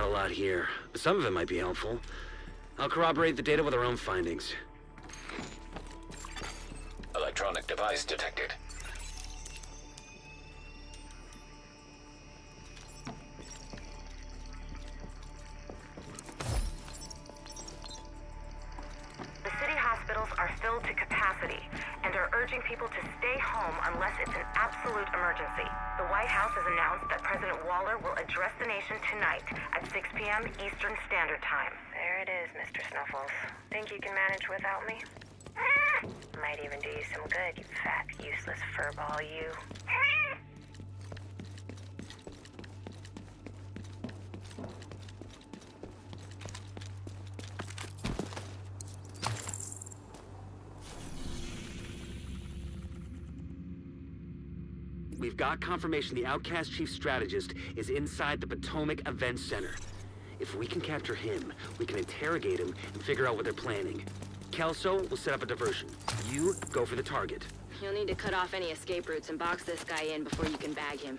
a lot here, but some of it might be helpful. I'll corroborate the data with our own findings. Electronic device detected. The city hospitals are filled to capacity and are urging people to stay home unless it's an absolute emergency. The White House has announced that President Waller will address the nation tonight at 6 p.m. Eastern Standard Time. There it is, Mr. Snuffles. Think you can manage without me? Might even do you some good, you fat, useless furball, you. We've got confirmation the Outcast Chief Strategist is inside the Potomac Event Center. If we can capture him, we can interrogate him and figure out what they're planning. Kelso will set up a diversion. You go for the target. You'll need to cut off any escape routes and box this guy in before you can bag him.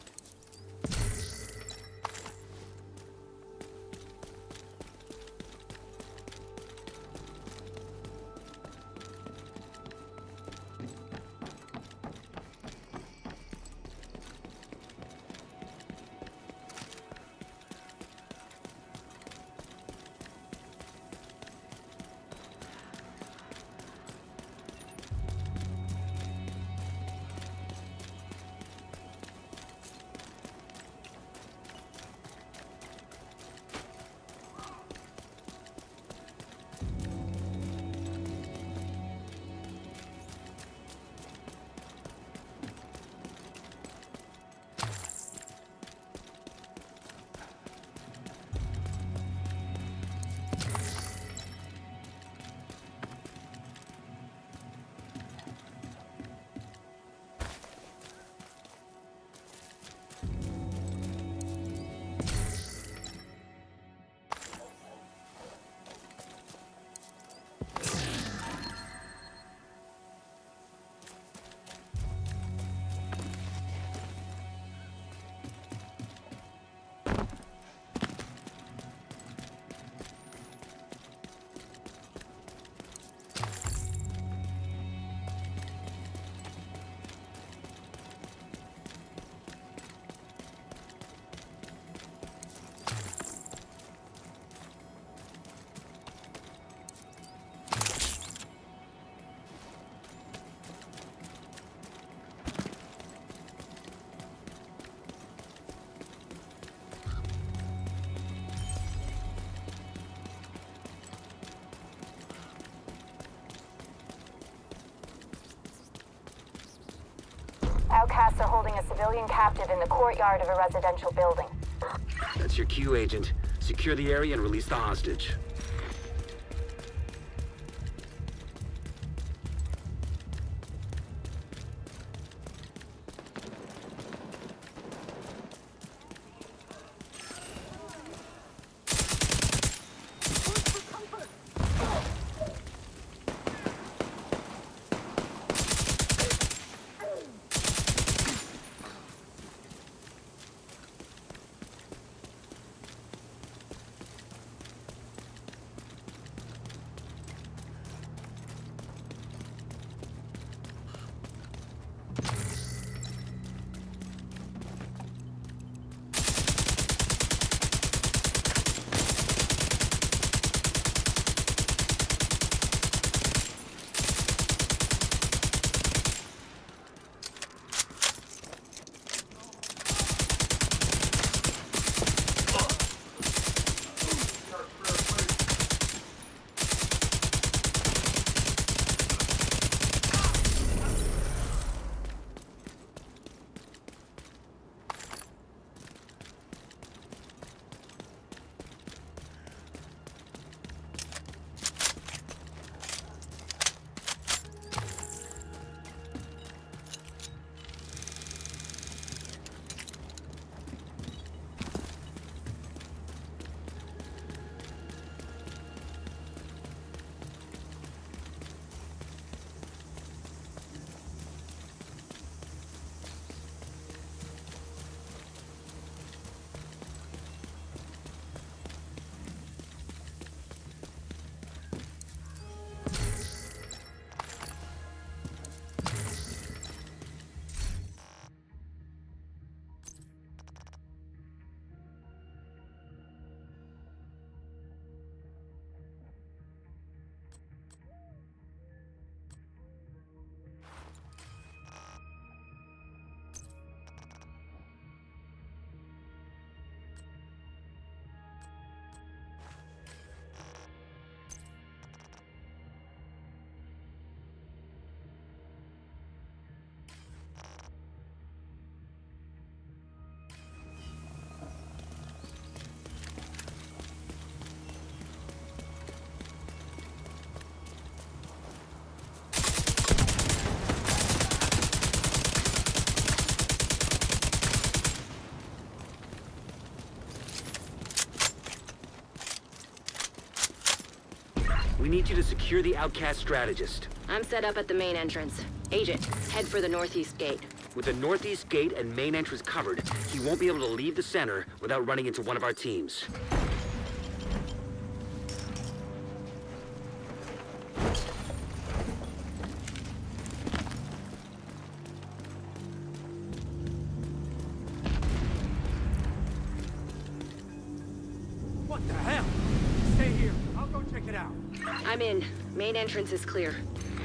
Outcasts are holding a civilian captive in the courtyard of a residential building. That's your cue, Agent. Secure the area and release the hostage. need you to secure the outcast strategist. I'm set up at the main entrance. Agent, head for the northeast gate. With the northeast gate and main entrance covered, he won't be able to leave the center without running into one of our teams. What the hell? Stay here. I'll go check it out. I'm in. Main entrance is clear.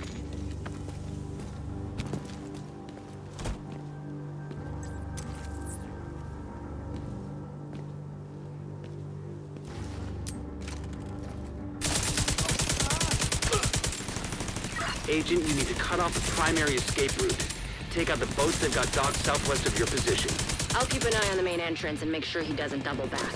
Agent, you need to cut off the primary escape route. Take out the boats that got docked southwest of your position. I'll keep an eye on the main entrance and make sure he doesn't double back.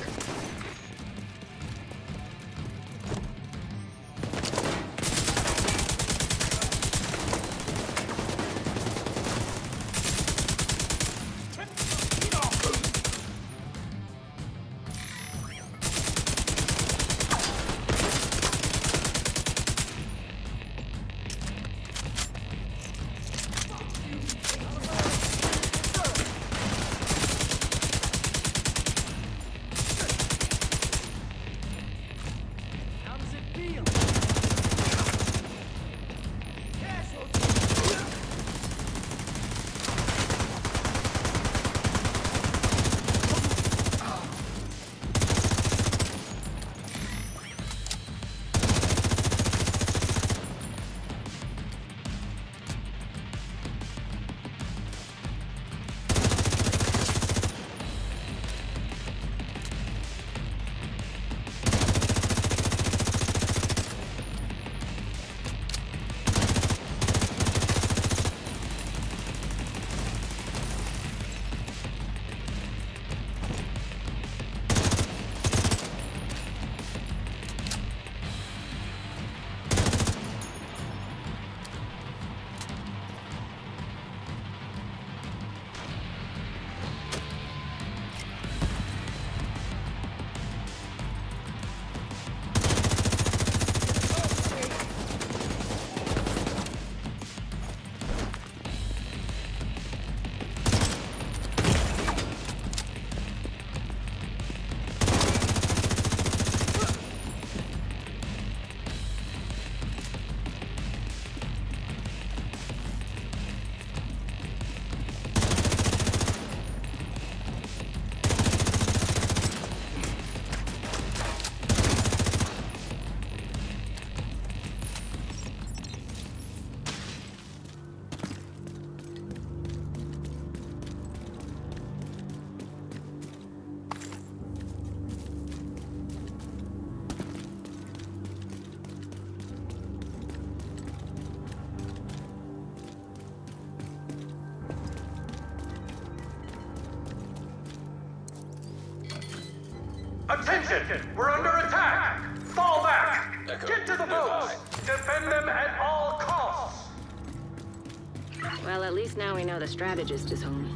Attention! We're under attack! Fall back! Echo, Get to the boats! Defend them at all costs! Well, at least now we know the strategist is home.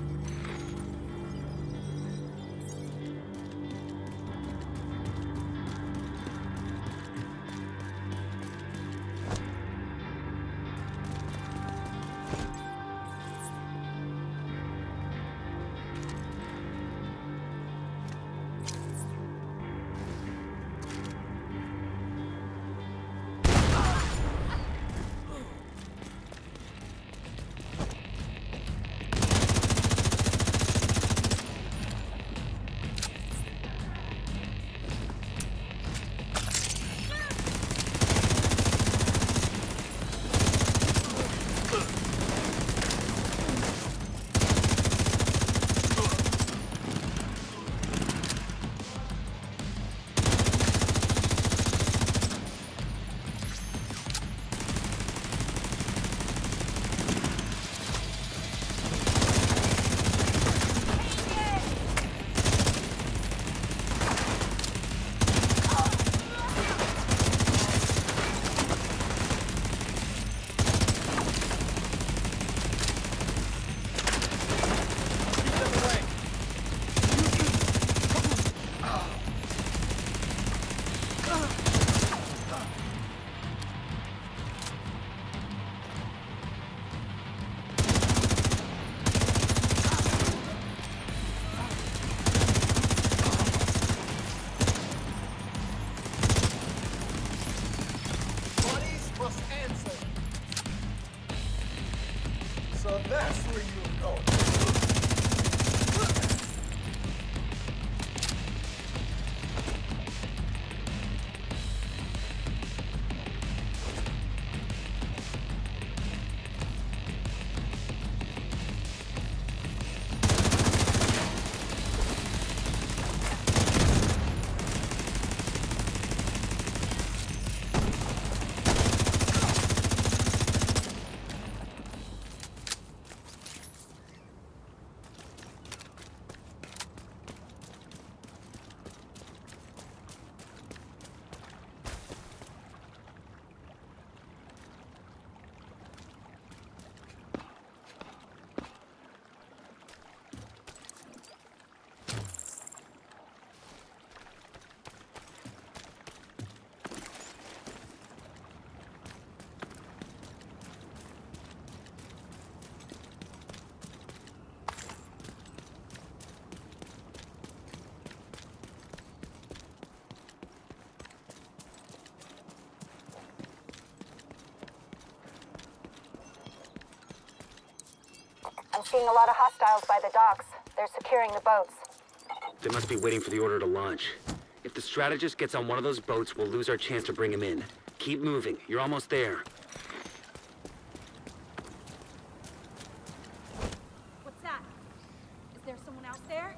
Seeing a lot of hostiles by the docks. They're securing the boats. They must be waiting for the order to launch. If the strategist gets on one of those boats, we'll lose our chance to bring him in. Keep moving. You're almost there. What's that? Is there someone out there?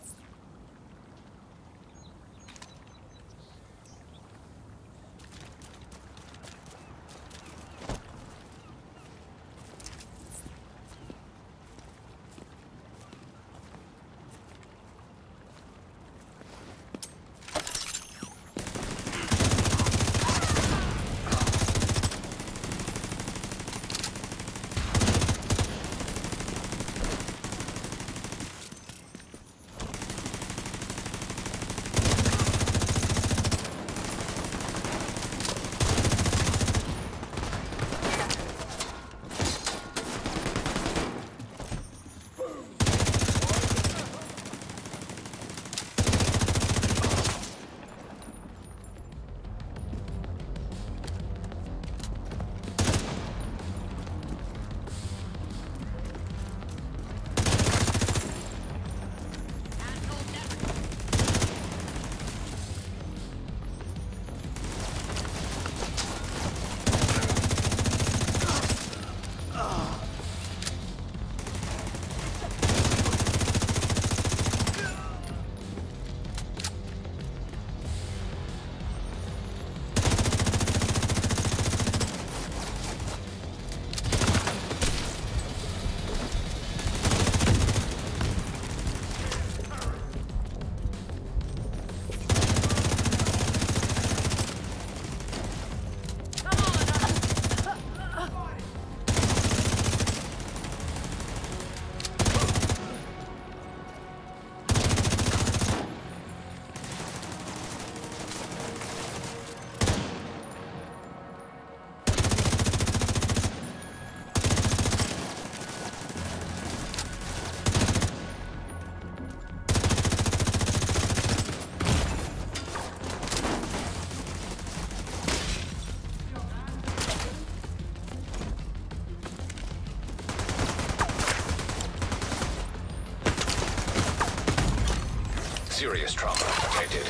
Serious trauma detected.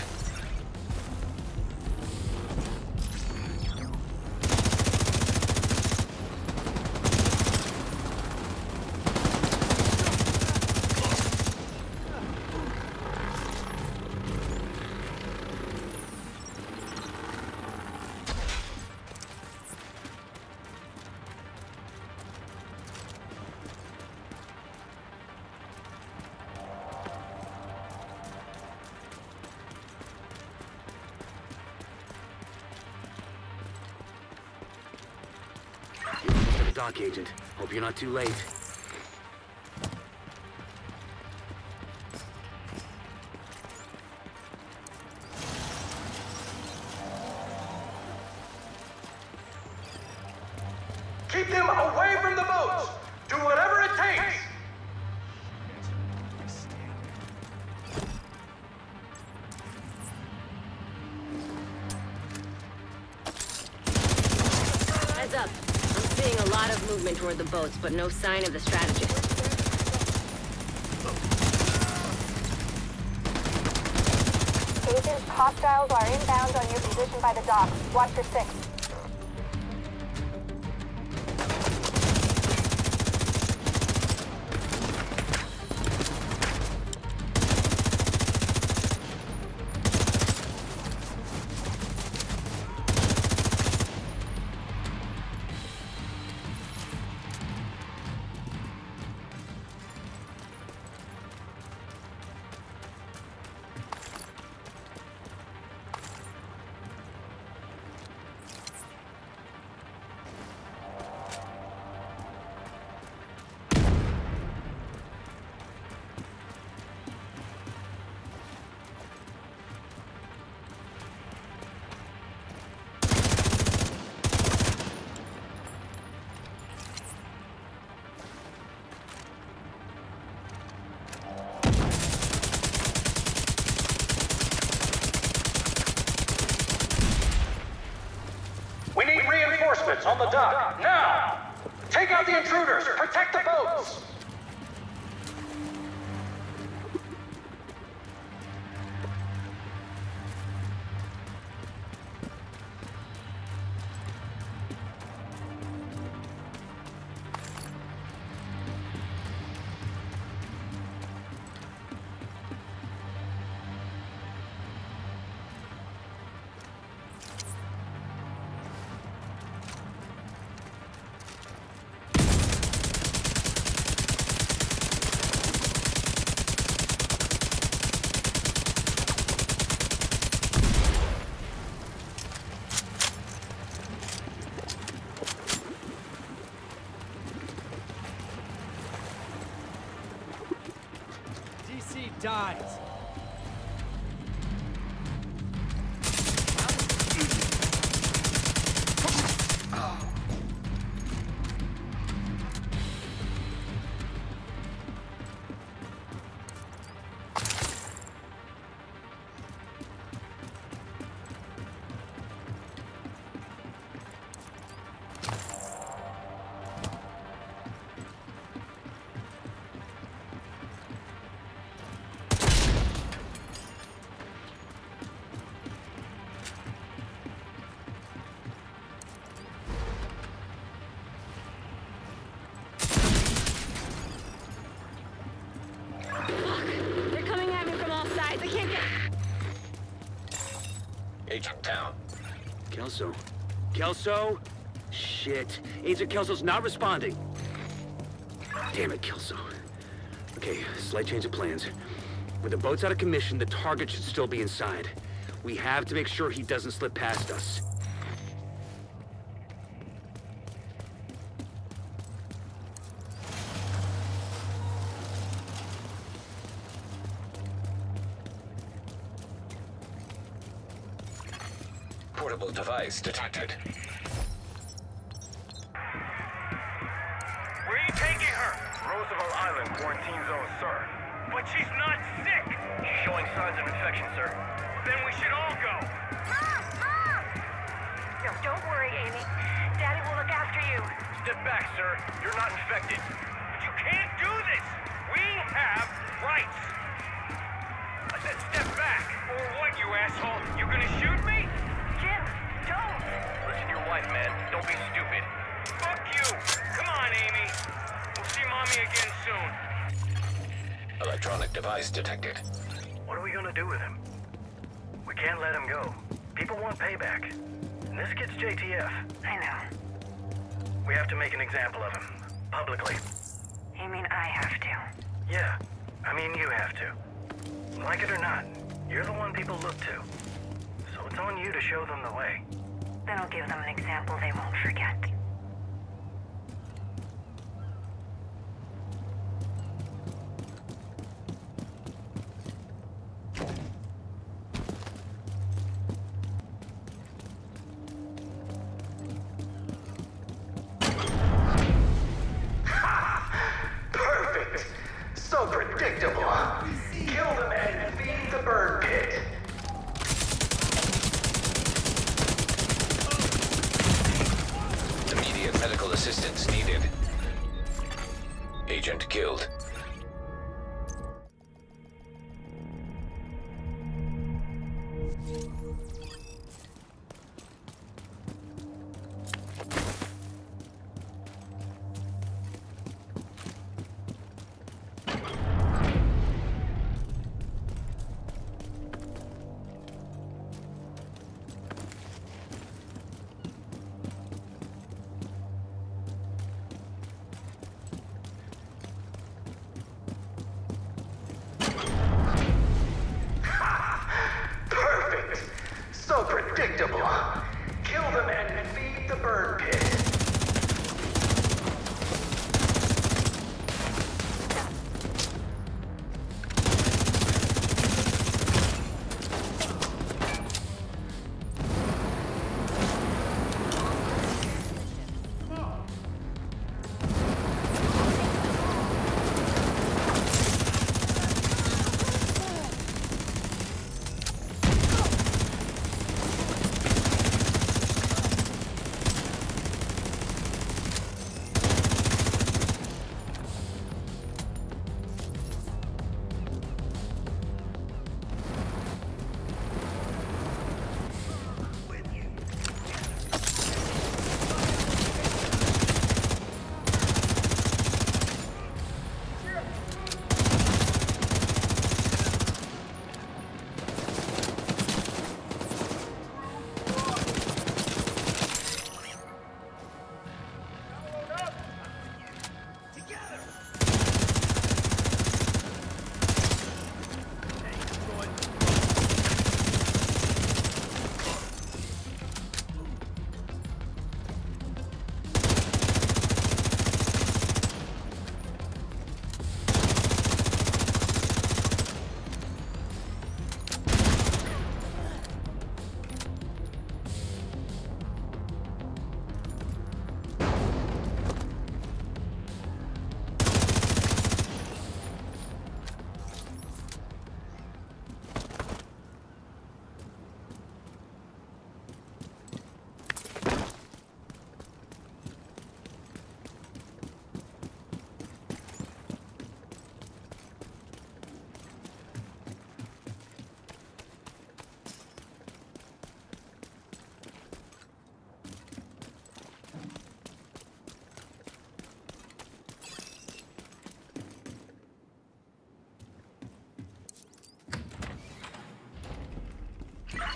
Dock agent. Hope you're not too late. Keep them away from the boats! Do whatever it takes! Heads up. I'm seeing a lot of movement toward the boats, but no sign of the strategist. Agent, hostiles are inbound on your position by the docks. Watch your six. We need reinforcements on the dock, now! Take out the intruders! Protect the boats! she dies. They're coming at me from all sides. I can't get... Agent down. Kelso? Kelso? Shit. Agent Kelso's not responding. Damn it, Kelso. Okay, slight change of plans. With the boats out of commission, the target should still be inside. We have to make sure he doesn't slip past us. Portable device detected. Where are you taking her? Roosevelt Island quarantine zone, sir. But she's not sick. She's showing signs of infection, sir. Then we should all go. Mom! Mom! No, don't worry, Amy. Daddy will look after you. Step back, sir. You're not infected. But you can't do this. We have rights. I said step back. Or what, you asshole? You gonna shoot me? Jim, don't! Listen to your wife, man. Don't be stupid. Fuck you! Come on, Amy. We'll see Mommy again soon. Electronic device detected. What are we gonna do with him? We can't let him go. People want payback. And this kid's JTF. I know. We have to make an example of him. Publicly. You mean I have to? Yeah. I mean, you have to. Like it or not, you're the one people look to. So it's on you to show them the way. Then I'll give them an example they won't forget. Perfect! So predictable. Kill them and feed the bird pit. Immediate medical assistance needed. Agent killed.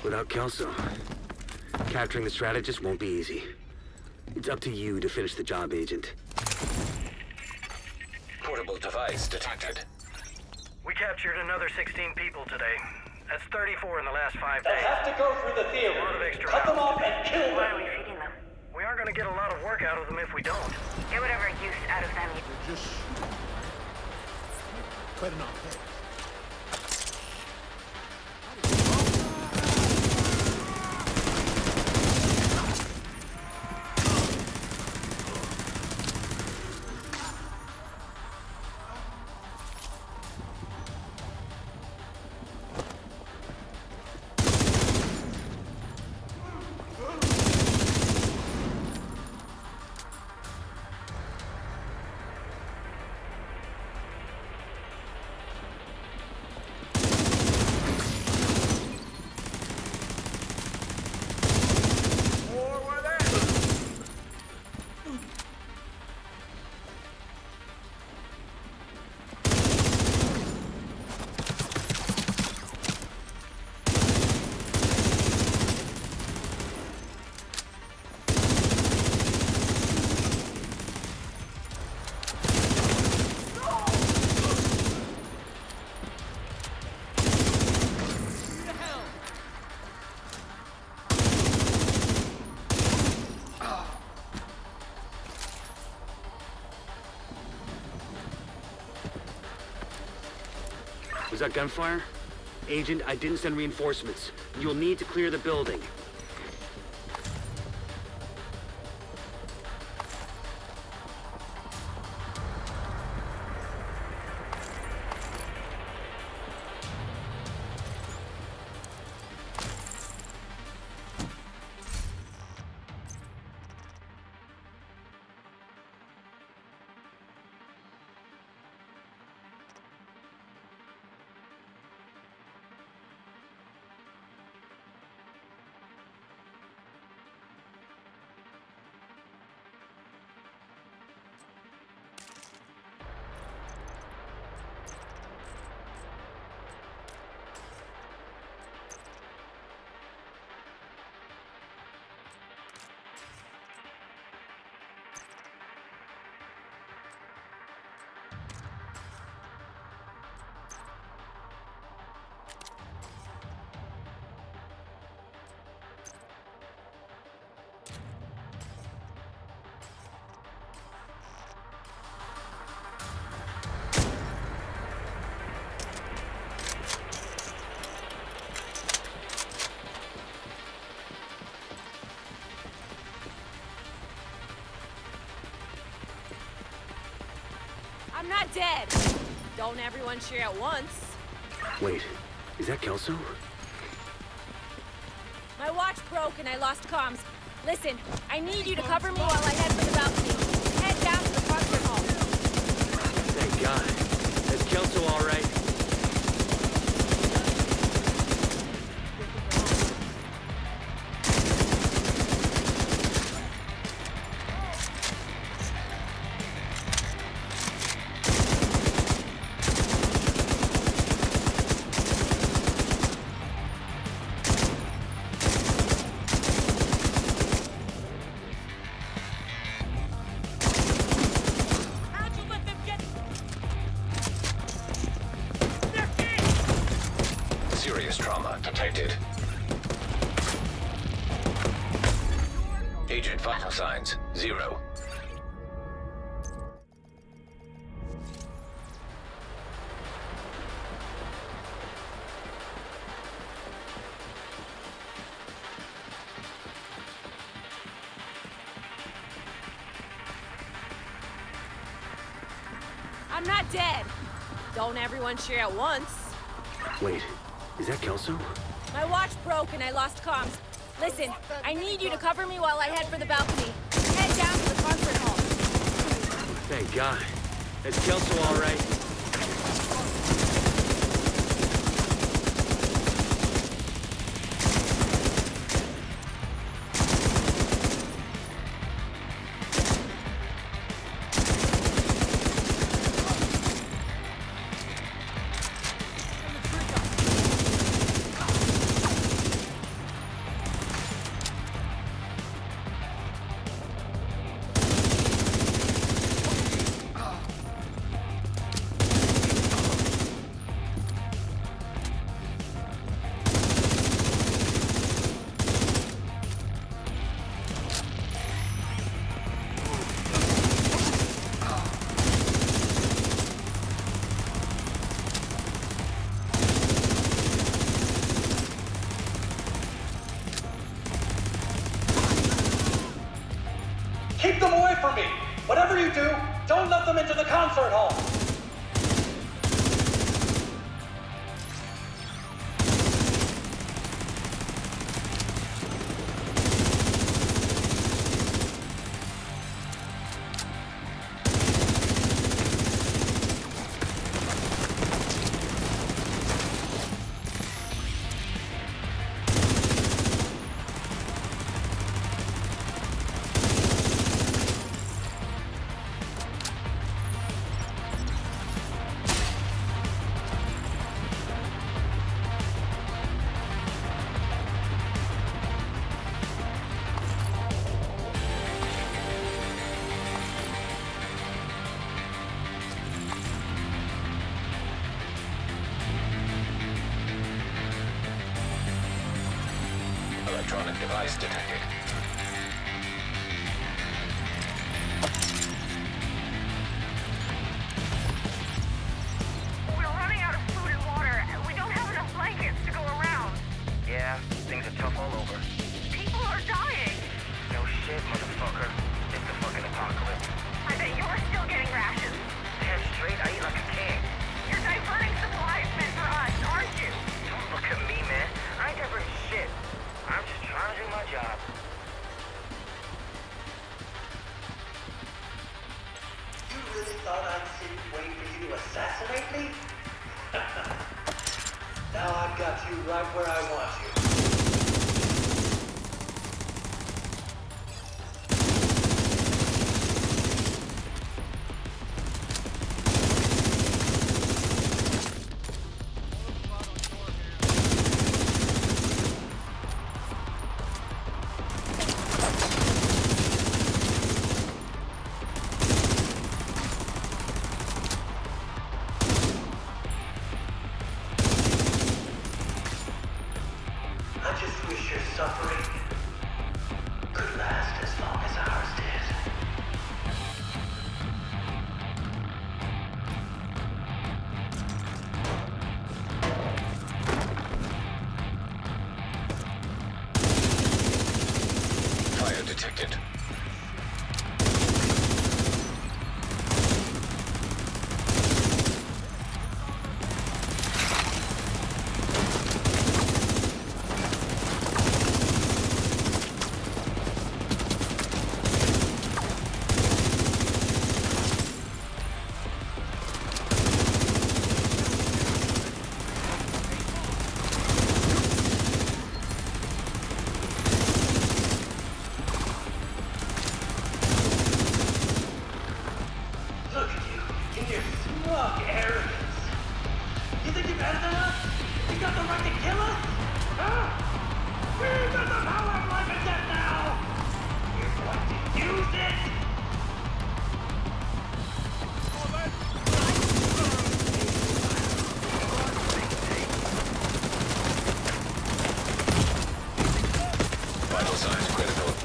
Without Kelso, capturing the strategist won't be easy. It's up to you to finish the job, Agent. Portable device detected. We captured another 16 people today. That's 34 in the last 5 days. They have to go through the theater. A lot of extra Cut them hours off and kill Why them. are we feeding them? We aren't gonna get a lot of work out of them if we don't. Get whatever use out of them you... Just cutting off heads. Was that gunfire? Agent, I didn't send reinforcements. You'll need to clear the building. I'm not dead. Don't everyone cheer at once. Wait, is that Kelso? My watch broke and I lost comms. Listen, I need you to cover me while I head for the balcony. Head down to the concert hall. Thank God. Is Kelso all right? Serious trauma detected. Agent vital signs, 0. I'm not dead. Don't everyone cheer at once. Wait, is that Kelso? My watch broke and I lost comms. Listen, I need you to cover me while I head for the balcony. Head down to the concert hall. Thank God. Is Kelso all right? Keep them away from me! Whatever you do, don't let them into the concert hall! Electronic device detected. We're running out of food and water. We don't have enough blankets to go around. Yeah, things are tough all over. People are dying. No shit, motherfucker. It's the fucking apocalypse. I bet you're still getting rations. Damn straight, I eat like a king. You're diverting supplies meant for us, aren't you? Don't look at me, man. I ain't diverting shit. I'm just trying to do my job. You really thought I'd sit waiting for you to assassinate me? Now I've got you right where I want you. I just wish your suffering could last as long as ours did. Fire detected. Look at you, in your smug arrogance. You think you're better than us? You got the right to kill us? Huh? We've got the power of life and death now! You're going to use it? Vital signs critical.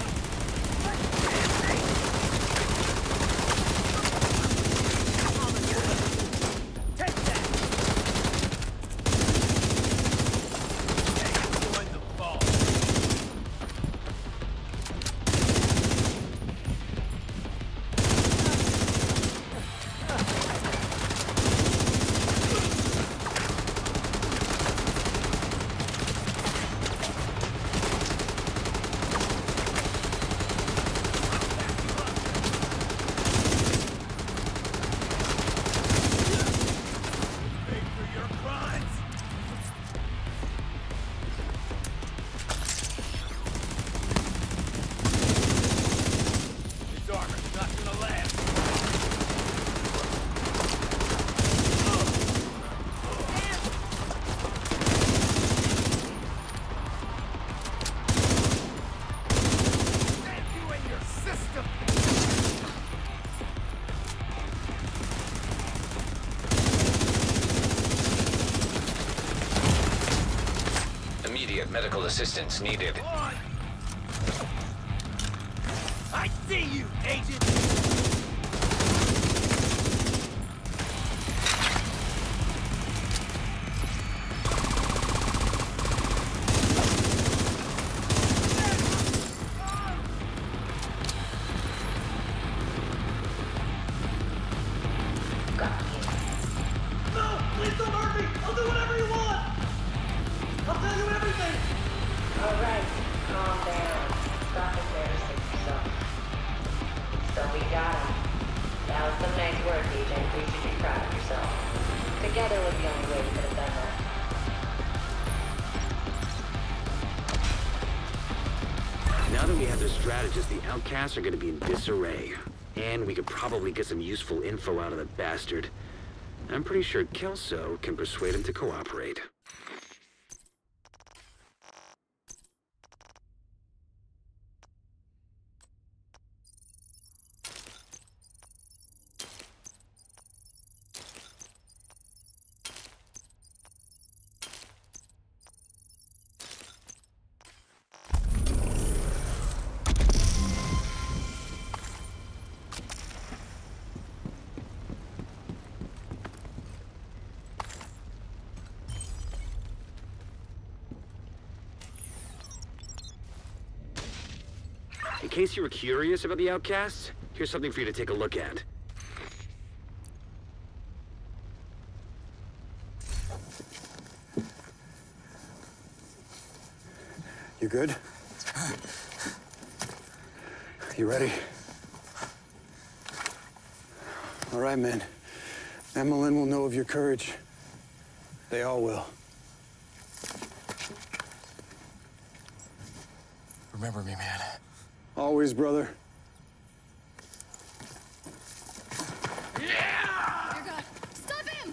Immediate medical assistance needed. I see you, Agent! don't hurt me! I'll do whatever you want! I'll tell you everything! Alright, calm down. Stop embarrassing yourself. So we got him. That was some nice work, Agent. You should be proud of yourself. Together was the only way we could have done that. Now that we have their strategist, the outcasts are gonna be in disarray. And we could probably get some useful info out of the bastard. I'm pretty sure Kelso can persuade him to cooperate. In case you were curious about the outcasts, here's something for you to take a look at. You good? You ready? All right, man. Emmeline will know of your courage. They all will. Remember me, man. Always, brother. Dear God, stop him!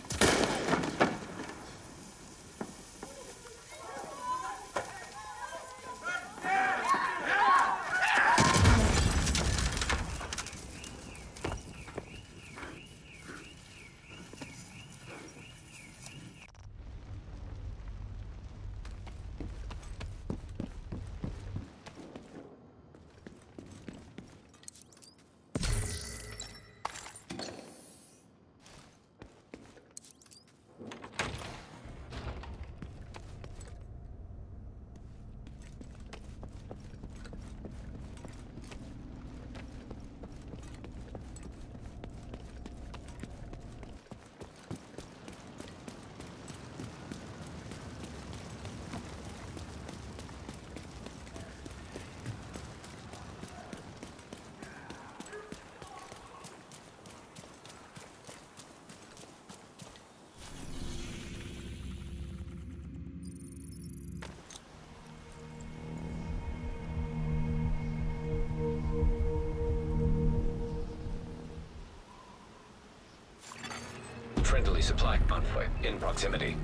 Friendly supply convoy in proximity.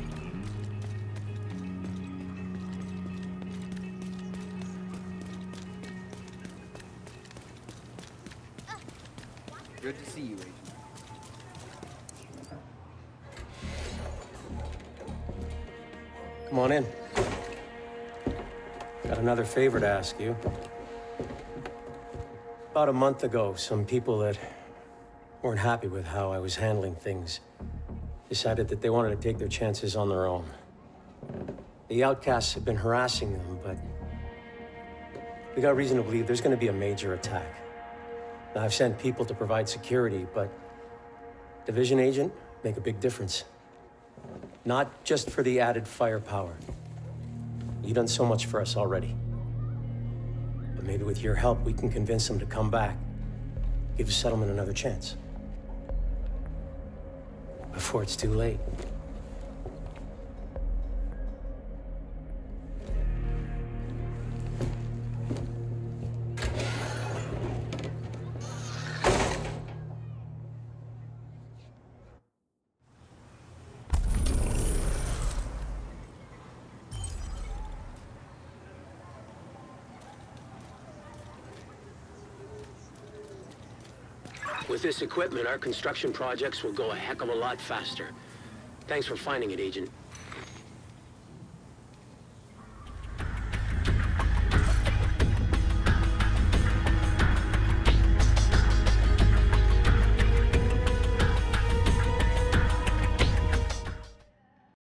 Good to see you, Agent. Come on in. Got another favor to ask you. About a month ago, some people that weren't happy with how I was handling things decided that they wanted to take their chances on their own. The outcasts have been harassing them, but we got reason to believe there's going to be a major attack. Now, I've sent people to provide security, but Division Agent make a big difference. Not just for the added firepower. You've done so much for us already. But maybe with your help, we can convince them to come back. Give the settlement another chance. Before it's too late. With this equipment, our construction projects will go a heck of a lot faster. Thanks for finding it, Agent.